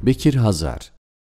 Bekir Hazar.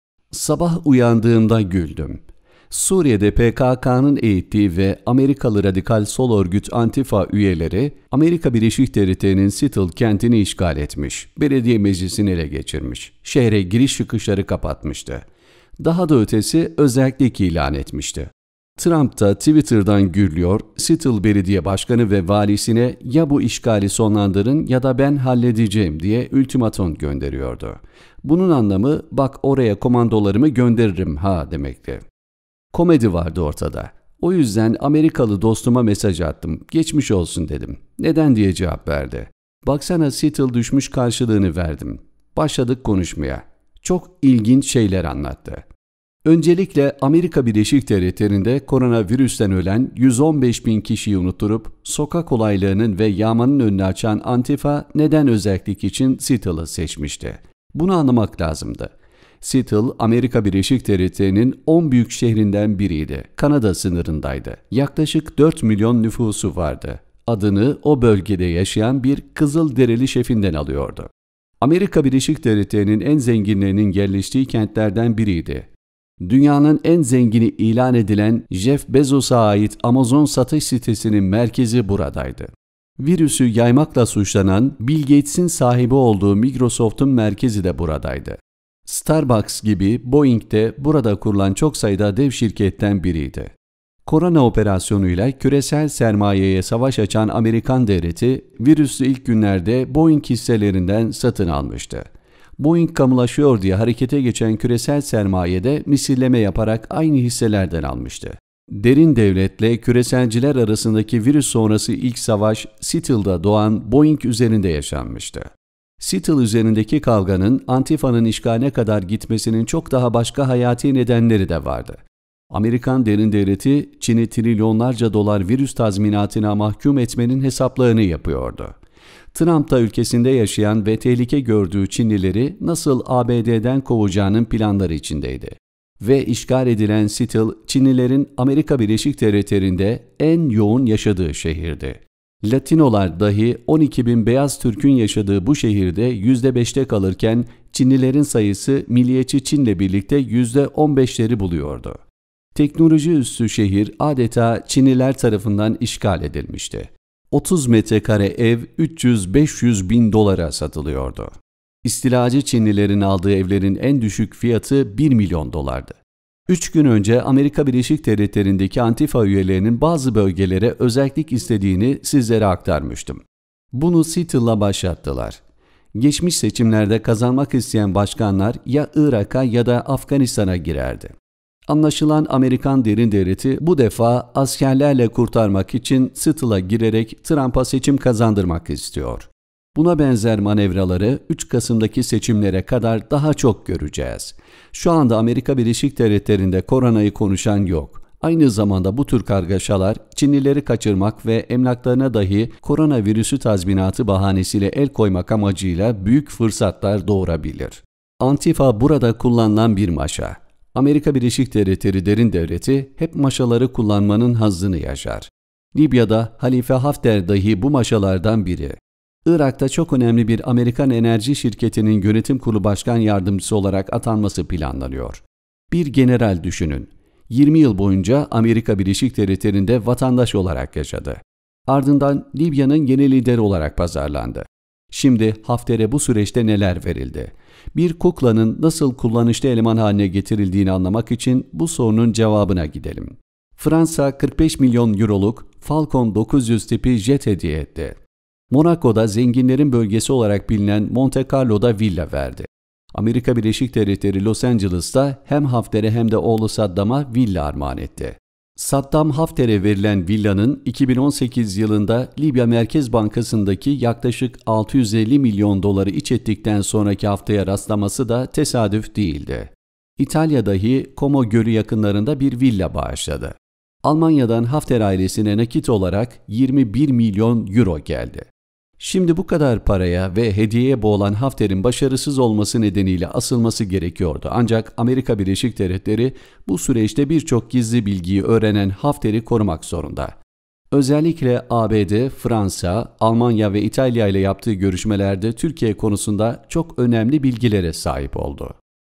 Sabah uyandığımda güldüm. Suriye'de PKK'nın eğittiği ve Amerikalı radikal sol örgüt Antifa üyeleri Amerika Birleşik Devletleri'nin Seattle kentini işgal etmiş, belediye meclisini ele geçirmiş, şehre giriş çıkışları kapatmıştı. Daha da ötesi özellik ilan etmişti. Trump da Twitter'dan gürlüyor, Seattle Belediye Başkanı ve valisine ya bu işgali sonlandırın ya da ben halledeceğim diye ultimatum gönderiyordu. Bunun anlamı bak oraya komandolarımı gönderirim ha demekti. Komedi vardı ortada. O yüzden Amerikalı dostuma mesaj attım. Geçmiş olsun dedim. Neden diye cevap verdi. Baksana Seattle düşmüş karşılığını verdim. Başladık konuşmaya. Çok ilginç şeyler anlattı. Öncelikle Amerika Birleşik Devletleri'nde koronavirüsten ölen 115 bin kişiyi unutturup sokak olaylarının ve yağmanın önünü açan Antifa neden özellik için Seattle'ı seçmişti? Bunu anlamak lazımdı. Seattle, Amerika Birleşik Devletleri'nin 10 büyük şehrinden biriydi. Kanada sınırındaydı. Yaklaşık 4 milyon nüfusu vardı. Adını o bölgede yaşayan bir Kızılderili şefinden alıyordu. Amerika Birleşik Devletleri'nin en zenginlerinin yerleştiği kentlerden biriydi. Dünyanın en zengini ilan edilen Jeff Bezos'a ait Amazon satış sitesinin merkezi buradaydı. Virüsü yaymakla suçlanan Bill Gates'in sahibi olduğu Microsoft'un merkezi de buradaydı. Starbucks gibi Boeing de burada kurulan çok sayıda dev şirketten biriydi. Korona operasyonuyla küresel sermayeye savaş açan Amerikan devleti, virüslü ilk günlerde Boeing hisselerinden satın almıştı. Boeing kamulaşıyor diye harekete geçen küresel sermayede misilleme yaparak aynı hisselerden almıştı. Derin devletle küreselciler arasındaki virüs sonrası ilk savaş Seattle'da doğan Boeing üzerinde yaşanmıştı. Seattle üzerindeki kavganın Antifa'nın işgaline kadar gitmesinin çok daha başka hayati nedenleri de vardı. Amerikan derin devleti Çin'i trilyonlarca dolar virüs tazminatına mahkum etmenin hesaplarını yapıyordu. Trump da ülkesinde yaşayan ve tehlike gördüğü Çinlileri nasıl ABD'den kovacağının planları içindeydi. Ve işgal edilen Seattle, Çinlilerin Amerika Birleşik Devletleri'nde en yoğun yaşadığı şehirdi. Latinolar dahi 12 bin beyaz Türk'ün yaşadığı bu şehirde %5'te kalırken Çinlilerin sayısı milliyetçi Çin'le birlikte %15'leri buluyordu. Teknoloji üssü şehir adeta Çinliler tarafından işgal edilmişti. 30 metrekare ev 300-500 bin dolara satılıyordu. İstilacı Çinlilerin aldığı evlerin en düşük fiyatı 1 milyon dolardı. 3 gün önce Amerika Birleşik Devletleri'ndeki Antifa üyelerinin bazı bölgelere özellik istediğini sizlere aktarmıştım. Bunu Seattle'la başlattılar. Geçmiş seçimlerde kazanmak isteyen başkanlar ya Irak'a ya da Afganistan'a girerdi. Anlaşılan Amerikan derin devleti bu defa askerlerle kurtarmak için Seattle'a girerek Trump'a seçim kazandırmak istiyor. Buna benzer manevraları 3 Kasım'daki seçimlere kadar daha çok göreceğiz. Şu anda Amerika Birleşik Devletleri'nde koronayı konuşan yok. Aynı zamanda bu tür kargaşalar Çinlileri kaçırmak ve emlaklarına dahi koronavirüsü tazminatı bahanesiyle el koymak amacıyla büyük fırsatlar doğurabilir. Antifa burada kullanılan bir maşa. Amerika Birleşik Devletleri derin devleti hep maşaları kullanmanın hazzını yaşar. Libya'da Halife Hafter dahi bu maşalardan biri. Irak'ta çok önemli bir Amerikan enerji şirketinin yönetim kurulu başkan yardımcısı olarak atanması planlanıyor. Bir general düşünün. 20 yıl boyunca Amerika Birleşik Devletleri'nde vatandaş olarak yaşadı. Ardından Libya'nın yeni lideri olarak pazarlandı. Şimdi Hafter'e bu süreçte neler verildi? Bir kuklanın nasıl kullanışlı eleman haline getirildiğini anlamak için bu sorunun cevabına gidelim. Fransa 45 milyon euroluk Falcon 900 tipi jet hediye etti. Monaco'da zenginlerin bölgesi olarak bilinen Monte Carlo'da villa verdi. Amerika Birleşik Devletleri Los Angeles'ta hem Hafter'e hem de oğlu Saddam'a villa armağan etti. Saddam Hafter'e verilen villanın 2018 yılında Libya Merkez Bankası'ndaki yaklaşık 650 milyon doları iç ettikten sonraki haftaya rastlaması da tesadüf değildi. İtalya dahi Como Gölü yakınlarında bir villa bağışladı. Almanya'dan Hafter ailesine nakit olarak 21 milyon euro geldi. Şimdi bu kadar paraya ve hediyeye boğulan Hafter'in başarısız olması nedeniyle asılması gerekiyordu. Ancak Amerika Birleşik Devletleri bu süreçte birçok gizli bilgiyi öğrenen Hafter'i korumak zorunda. Özellikle ABD, Fransa, Almanya ve İtalya ile yaptığı görüşmelerde Türkiye konusunda çok önemli bilgilere sahip oldu.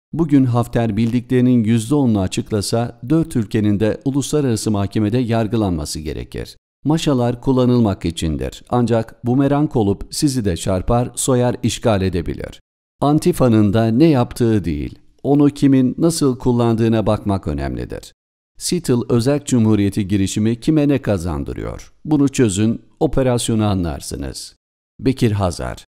Bugün Hafter bildiklerinin %10'unu açıklasa 4 ülkenin de uluslararası mahkemede yargılanması gerekir. Maşalar kullanılmak içindir. Ancak bumerang olup sizi de çarpar, soyar, işgal edebilir. Antifa'nın da ne yaptığı değil, onu kimin nasıl kullandığına bakmak önemlidir. Seattle Özerk Cumhuriyeti girişimi kime ne kazandırıyor? Bunu çözün, operasyonu anlarsınız. Bekir Hazar.